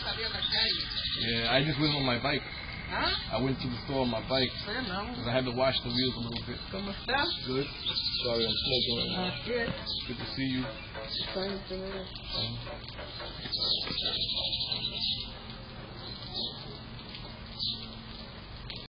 Yeah, I just went on my bike. Huh? I went to the store on my bike because I had to wash the wheels a little bit. ¿Cómo estás? Good. Sorry, I'm smoking right now. Good. Good to see you. Fine,